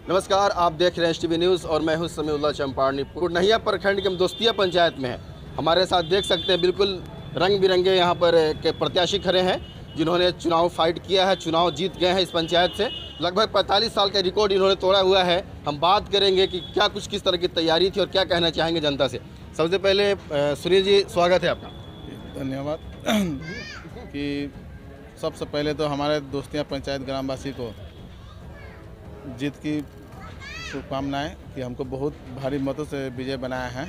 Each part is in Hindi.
नमस्कार, आप देख रहे हैं STV न्यूज़ और मैं हूं समीउल्लाह चंपारनी। पूर्णहिया प्रखंड के हम दोस्तिया पंचायत में हैं। हमारे साथ देख सकते हैं बिल्कुल रंग बिरंगे यहाँ पर के प्रत्याशी खड़े हैं जिन्होंने चुनाव फाइट किया है, चुनाव जीत गए हैं इस पंचायत से। लगभग 45 साल का रिकॉर्ड इन्होंने तोड़ा हुआ है। हम बात करेंगे कि क्या कुछ किस तरह की तैयारी थी और क्या कहना चाहेंगे जनता से। सबसे पहले सुनील जी, स्वागत है आपका। धन्यवाद। कि सबसे पहले तो हमारे दोस्तिया पंचायत ग्रामवासी को जीत की शुभकामनाएं कि हमको बहुत भारी मतों से विजय बनाया है।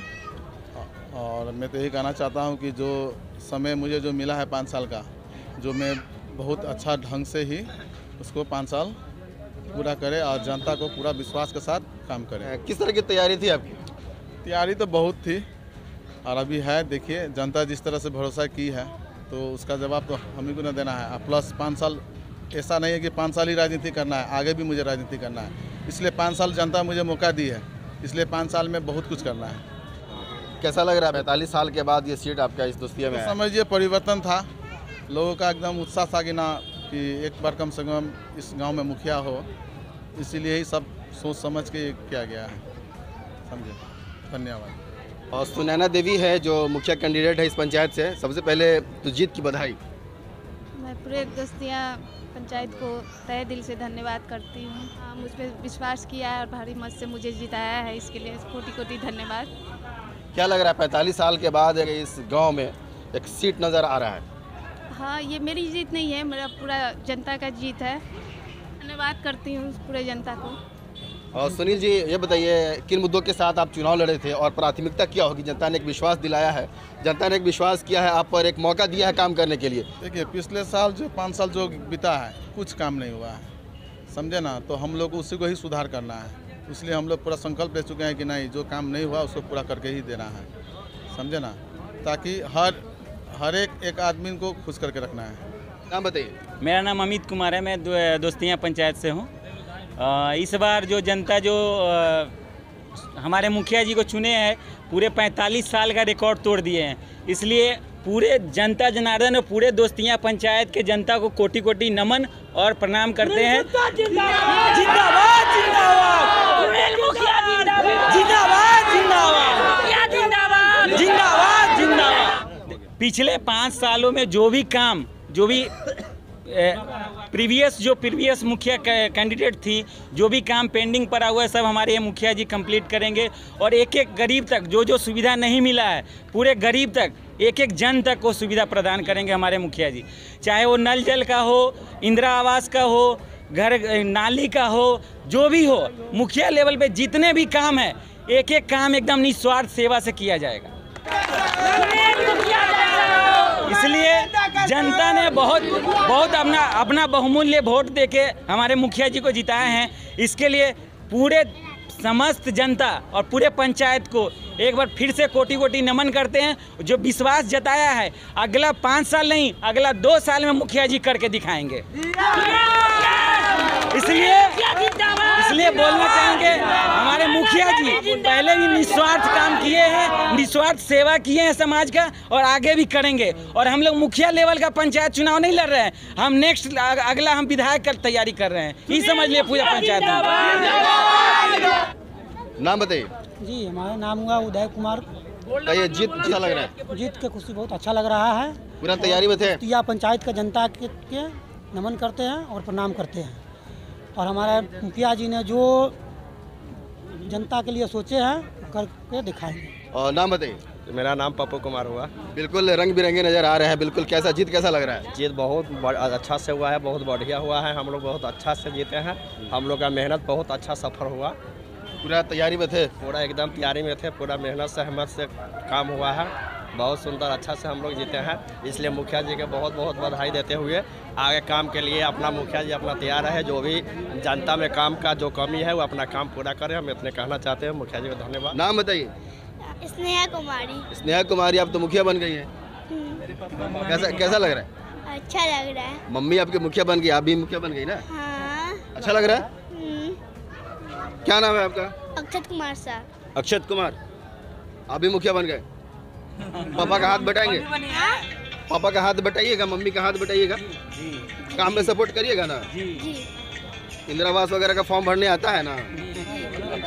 और मैं तो यही कहना चाहता हूं कि जो समय मुझे जो मिला है 5 साल का, जो मैं बहुत अच्छा ढंग से ही उसको 5 साल पूरा करे और जनता को पूरा विश्वास के साथ काम करे। किस तरह की तैयारी थी आपकी? तैयारी तो बहुत थी और अभी है। देखिए, जनता जिस तरह से भरोसा की है तो उसका जवाब तो हम ही को न देना है। प्लस 5 साल ऐसा नहीं है कि 5 साल ही राजनीति करना है, आगे भी मुझे राजनीति करना है। इसलिए 5 साल जनता मुझे मौका दी है, इसलिए 5 साल में बहुत कुछ करना है। कैसा लग रहा है 45 साल के बाद ये सीट आपका इस दोस्तिया में? तो समझिए परिवर्तन था, लोगों का एकदम उत्साह था कि ना कि एक बार कम से कम इस गांव में मुखिया हो, इसीलिए ही सब सोच समझ के किया गया है। समझे? धन्यवाद। और सुनैना देवी है जो मुखिया कैंडिडेट है इस पंचायत से। सबसे पहले तो जीत की बधाई। मैं पूरे दोस्तिया पंचायत को तहे दिल से धन्यवाद करती हूँ। मुझ पर विश्वास किया है और भारी मत से मुझे जिताया है, इसके लिए कोटि कोटि धन्यवाद। क्या लग रहा है 45 साल के बाद इस गांव में एक सीट नज़र आ रहा है? हाँ, ये मेरी जीत नहीं है, मेरा पूरा जनता का जीत है। धन्यवाद करती हूँ पूरे जनता को। और सुनील जी, ये बताइए किन मुद्दों के साथ आप चुनाव लड़े थे और प्राथमिकता क्या होगी? जनता ने एक विश्वास दिलाया है, जनता ने एक विश्वास किया है आप पर, एक मौका दिया है काम करने के लिए। देखिए, पिछले साल जो 5 साल जो बीता है कुछ काम नहीं हुआ है, समझे ना। तो हम लोग को उसी को ही सुधार करना है, इसलिए हम लोग पूरा संकल्प ले चुके हैं कि नहीं, जो काम नहीं हुआ उसको पूरा करके ही देना है, समझे ना। ताकि हर एक आदमी को खुश करके रखना है। नाम बताइए। मेरा नाम अमित कुमार है, मैं दोस्तिया पंचायत से हूँ। इस बार जो जनता जो हमारे मुखिया जी को चुने हैं, पूरे 45 साल का रिकॉर्ड तोड़ दिए हैं। इसलिए पूरे जनता जनार्दन और पूरे दोस्तिया पंचायत के जनता को कोटि कोटि नमन और प्रणाम करते हैं। जिंदाबाद जिंदाबाद जिंदाबाद जिंदाबाद जिंदाबाद। पिछले 5 सालों में जो भी काम, जो भी प्रीवियस मुखिया कैंडिडेट थी, जो भी काम पेंडिंग पड़ा हुआ है, सब हमारे ये मुखिया जी कंप्लीट करेंगे। और एक एक गरीब तक जो सुविधा नहीं मिला है, पूरे गरीब तक, एक एक जन तक वो सुविधा प्रदान करेंगे हमारे मुखिया जी। चाहे वो नल जल का हो, इंदिरा आवास का हो, घर नाली का हो, जो भी हो, मुखिया लेवल पे जितने भी काम है, एक एक काम एकदम निस्वार्थ सेवा से किया जाएगा। इसलिए जनता ने बहुत अपना बहुमूल्य वोट देके हमारे मुखिया जी को जिताए हैं। इसके लिए पूरे समस्त जनता और पूरे पंचायत को एक बार फिर से कोटि कोटि नमन करते हैं। जो विश्वास जताया है, अगला 5 साल नहीं, अगला 2 साल में मुखिया जी करके दिखाएंगे। इसलिए बोलना चाहेंगे, हमारे मुखिया जी पहले भी निस्वार्थ काम किए हैं, निस्वार्थ सेवा किए हैं समाज का, और आगे भी करेंगे। और हम लोग मुखिया लेवल का पंचायत चुनाव नहीं लड़ रहे हैं, हम नेक्स्ट अगला हम विधायक का तैयारी कर रहे हैं। ये समझ लिए पूरा पंचायत में। नाम बताइए। जी, हमारा नाम हुआ उदय कुमार। ये जीत अच्छा लग रहा है? जीत के खुशी बहुत अच्छा लग रहा है। पूरा तैयारी में थे? दोस्तिया पंचायत का जनता के नमन करते हैं और प्रणाम करते हैं। और हमारे मुखिया जी ने जो जनता के लिए सोचे हैं करके दिखाएंगे। और नाम बताइए। मेरा नाम पप्पू कुमार हुआ। बिल्कुल रंग बिरंगे नज़र आ रहे हैं। बिल्कुल कैसा जीत कैसा लग रहा है? जीत बहुत अच्छा से हुआ है, बहुत बढ़िया हुआ है। हम लोग बहुत अच्छा से जीते हैं, हम लोग का मेहनत बहुत अच्छा सफल हुआ। पूरा तैयारी में थे? पूरा एकदम तैयारी में थे, पूरा मेहनत से हिम्मत से काम हुआ है। बहुत सुंदर अच्छा से हम लोग जीते हैं, इसलिए मुखिया जी के बहुत बहुत बधाई देते हुए आगे काम के लिए अपना मुखिया जी अपना तैयार है। जो भी जनता में काम का जो कमी है वो अपना काम पूरा करें, हम इतने कहना चाहते हैं। मुखिया जी को धन्यवाद। नाम बताइए। स्नेहा कुमारी। स्नेहा कुमारी, आप तो मुखिया बन गई हैं, कैसा लग रहा है? अच्छा लग रहा है। मम्मी आपके मुखिया बन गई, आप भी मुखिया बन गई ना? हाँ। अच्छा लग रहा है? क्या नाम है आपका? अक्षत कुमार सर। अक्षत कुमार, आप भी मुखिया बन गए? पापा का हाथ बटाएंगे? पापा का हाथ बटाइएगा, मम्मी का हाथ बटाइएगा, काम में सपोर्ट करिएगा ना? जी। इंदिरा आवास वगैरह का फॉर्म भरने आता है ना?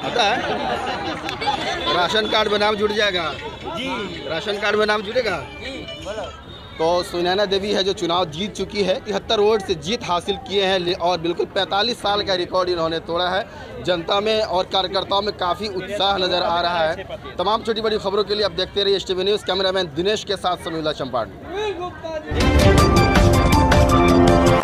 आता है? राशन कार्ड में नाम जुड़ जाएगा जी, राशन कार्ड में नाम जुड़ेगा। तो सुनैना देवी है जो चुनाव जीत चुकी है, 73 वोट से जीत हासिल किए हैं और बिल्कुल 45 साल का रिकॉर्ड इन्होंने तोड़ा है। जनता में और कार्यकर्ताओं में काफ़ी उत्साह नज़र आ रहा है। तमाम छोटी बड़ी खबरों के लिए आप देखते रहिए STV न्यूज़। कैमरामैन दिनेश के साथ समीउल्लाह चंपारण।